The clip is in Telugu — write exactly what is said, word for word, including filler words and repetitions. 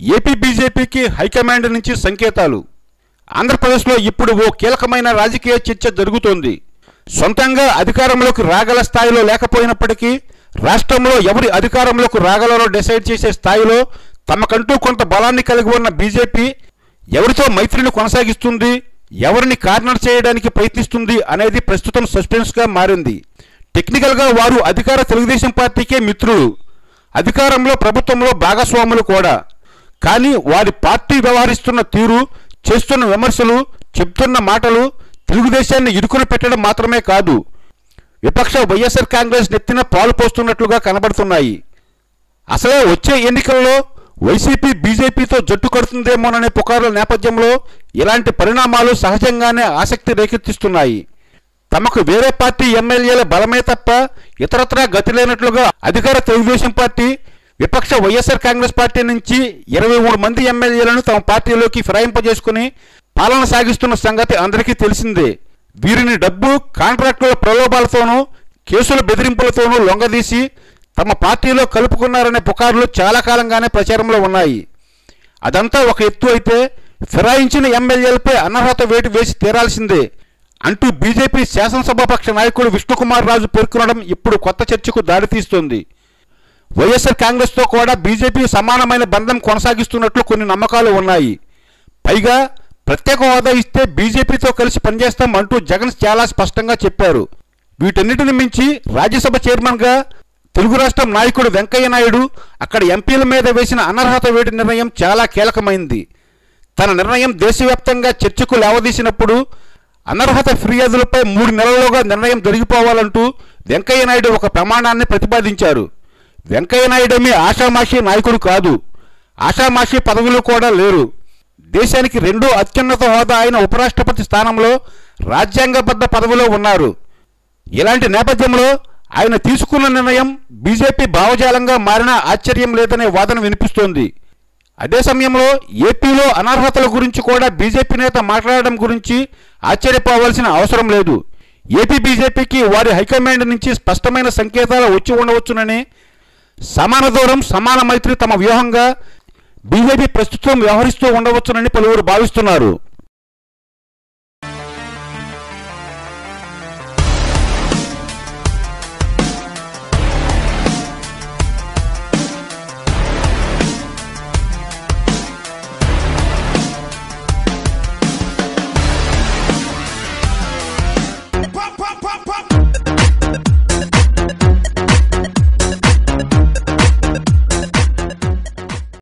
ఏపీ బీజేపీకి హైకమాండ్ నుంచి సంకేతాలు. ఆంధ్రప్రదేశ్లో ఇప్పుడు ఓ కీలకమైన రాజకీయ చర్చ జరుగుతోంది. సొంతంగా అధికారంలోకి రాగల స్థాయిలో లేకపోయినప్పటికీ రాష్ట్రంలో ఎవరి అధికారంలోకి రాగలరో డిసైడ్ చేసే స్థాయిలో తమకంటూ కొంత బలాన్ని కలిగి ఉన్న బీజేపీ ఎవరితో మైత్రిని కొనసాగిస్తుంది, ఎవరిని కార్నర్ చేయడానికి ప్రయత్నిస్తుంది అనేది ప్రస్తుతం సస్పెన్స్గా మారింది. టెక్నికల్గా వారు అధికార తెలుగుదేశం పార్టీకే మిత్రులు, అధికారంలో ప్రభుత్వంలో భాగస్వాములు కూడా. కానీ వారి పార్టీ వ్యవహరిస్తున్న తీరు, చేస్తున్న విమర్శలు, చెప్తున్న మాటలు తెలుగుదేశాన్ని ఇరుకుని పెట్టడం మాత్రమే కాదు, విపక్ష వైఎస్ఆర్ కాంగ్రెస్ నెత్తిన పాలు పోస్తున్నట్లుగా కనబడుతున్నాయి. అసలే వచ్చే ఎన్నికల్లో వైసీపీ బీజేపీతో జట్టు కడుతుందేమోననే పుకార్ల నేపథ్యంలో ఇలాంటి పరిణామాలు సహజంగానే ఆసక్తి రేకెత్తిస్తున్నాయి. తమకు వేరే పార్టీ ఎమ్మెల్యేల బలమే తప్ప ఇతరత్రా గతి లేనట్లుగా అధికార తెలుగుదేశం పార్టీ విపక్ష వైఎస్ఆర్ కాంగ్రెస్ పార్టీ నుంచి ఇరవై మూడు మంది ఎమ్మెల్యేలను తమ పార్టీలోకి ఫిరాయింపజేసుకుని పాలన సాగిస్తున్న సంగతి అందరికీ తెలిసిందే. వీరిని డబ్బు, కాంట్రాక్టుల ప్రలోభాలతోనూ కేసుల బెదిరింపులతోనూ లొంగదీసి తమ పార్టీలో కలుపుకున్నారనే పుకార్లు చాలా కాలంగానే ప్రచారంలో ఉన్నాయి. అదంతా ఒక ఎత్తు అయితే ఫిరాయించిన ఎమ్మెల్యేలపై అనర్హత వేటు వేసి తీరాల్సిందే అంటూ బీజేపీ శాసనసభాపక్ష నాయకుడు విష్ణుకుమార్ రాజు పేర్కొనడం ఇప్పుడు కొత్త చర్చకు దారితీస్తోంది. వైఎస్ఆర్ కాంగ్రెస్తో కూడా బీజేపీ సమానమైన బంధం కొనసాగిస్తున్నట్లు కొన్ని నమ్మకాలు ఉన్నాయి. పైగా ప్రత్యేక హోదా ఇస్తే బీజేపీతో కలిసి పనిచేస్తాం అంటూ జగన్ చాలా స్పష్టంగా చెప్పారు. వీటన్నిటిని మించి రాజ్యసభ చైర్మన్గా తెలుగు రాష్ట్రం నాయకుడు వెంకయ్య నాయుడు అక్కడ ఎంపీల మీద వేసిన అనర్హత వేటు నిర్ణయం చాలా కీలకమైంది. తన నిర్ణయం దేశవ్యాప్తంగా చర్చకు లేవదీసినప్పుడు అనర్హత ఫిర్యాదులపై మూడు నెలల్లోగా నిర్ణయం జరిగిపోవాలంటూ వెంకయ్య నాయుడు ఒక ప్రమాణాన్ని ప్రతిపాదించారు. వెంకయ్య నాయుడేమీ ఆషామాషీ నాయకుడు కాదు, ఆషామాషీ పదవులు కూడా లేరు. దేశానికి రెండో అత్యున్నత హోదా అయిన ఉపరాష్ట్రపతి స్థానంలో రాజ్యాంగబద్ధ పదవిలో ఉన్నారు. ఇలాంటి నేపథ్యంలో ఆయన తీసుకున్న నిర్ణయం బీజేపీ భావజాలంగా మారినా ఆశ్చర్యం లేదనే వాదన వినిపిస్తోంది. అదే సమయంలో ఏపీలో అనర్హతల గురించి కూడా బీజేపీ నేత మాట్లాడడం గురించి ఆశ్చర్యపోవాల్సిన అవసరం లేదు. ఏపీ బీజేపీకి వారి హైకమాండ్ నుంచి స్పష్టమైన సంకేతాలు వచ్చి ఉండవచ్చునని, సమాన దూరం సమాన మైత్రి తమ వ్యూహంగా బీజేపీ ప్రస్తుతం వ్యవహరిస్తూ ఉండవచ్చునని పలువురు భావిస్తున్నారు.